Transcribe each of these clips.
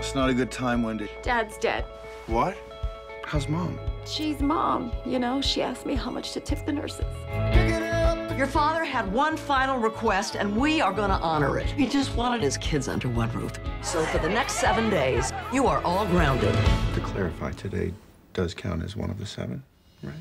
It's not a good time, Wendy. Dad's dead. What? How's Mom? She's Mom, you know. She asked me how much to tip the nurses. Your father had one final request, and we are going to honor it. He just wanted his kids under one roof. So for the next 7 days, you are all grounded. To clarify, today does count as one of the 7, right?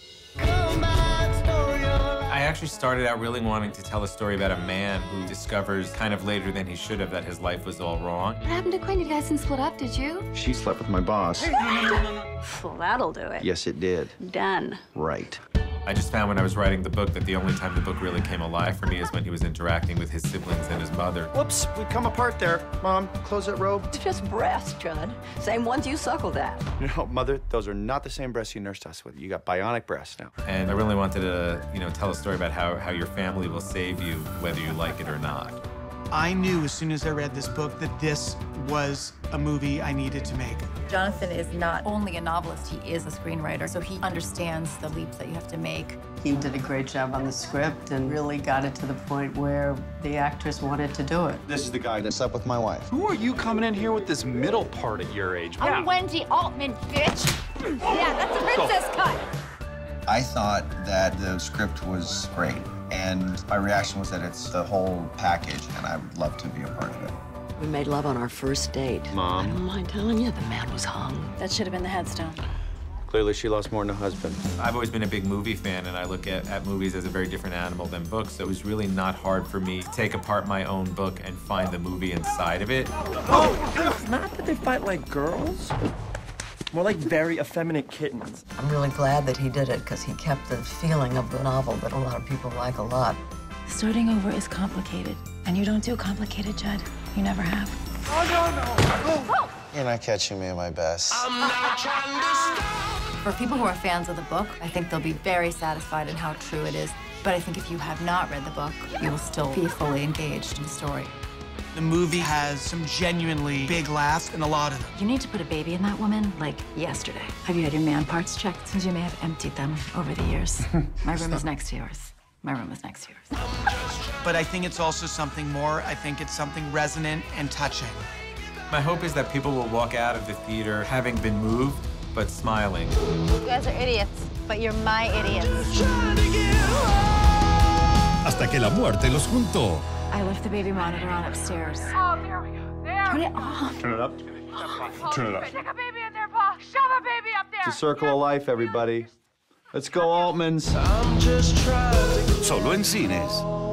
I actually started out really wanting to tell a story about a man who discovers kind of later than he should have that his life was all wrong. What happened to Quinn? You guys didn't split up, did you? She slept with my boss. Well, that'll do it. Yes, it did. Done. Right. I just found when I was writing the book that the only time the book really came alive for me is when he was interacting with his siblings and his mother. Whoops, we come apart there. Mom, close that robe. It's just breasts, Judd. Same ones you suckled at. No, Mother, those are not the same breasts you nursed us with. You got bionic breasts now. And I really wanted to, tell a story about how your family will save you whether you like it or not. I knew as soon as I read this book that this was a movie I needed to make. Jonathan is not only a novelist, he is a screenwriter, so he understands the leaps that you have to make. He did a great job on the script and really got it to the point where the actors wanted to do it. This is the guy that slept with my wife. Who are you coming in here with this middle part at your age? I'm Wendy Altman, bitch! Yeah, that's a princess cut! I thought that the script was great, and my reaction was that it's the whole package, and I would love to be a part of it. We made love on our first date. Mom. I don't mind telling you, the man was hung. That should have been the headstone. Clearly, she lost more than a husband. I've always been a big movie fan, and I look at movies as a very different animal than books, so it was really not hard for me to take apart my own book and find the movie inside of it. It's not that they fight like girls. More like very effeminate kittens. I'm really glad that he did it, because he kept the feeling of the novel that a lot of people like a lot. Starting over is complicated, and you don't do complicated, Judd. You never have. You're not catching me at my best. For people who are fans of the book, I think they'll be very satisfied in how true it is. But I think if you have not read the book, you will still be fully engaged in the story. The movie has some genuinely big laughs, and a lot of them. You need to put a baby in that woman, like, yesterday. Have you had your man parts checked? Since you may have emptied them over the years. My room is next to yours. My room is next to yours. But I think it's also something more. I think it's something resonant and touching. My hope is that people will walk out of the theater having been moved, but smiling. You guys are idiots, but you're my idiots. Hasta que la muerte los juntó. I left the baby monitor on upstairs. Oh, there we go. There. Turn it off. Turn it up. Turn it up. Stick a baby in there, Paul. Shove a baby up there. It's a circle of life, everybody. Let's go, Altmans. Solo en cines.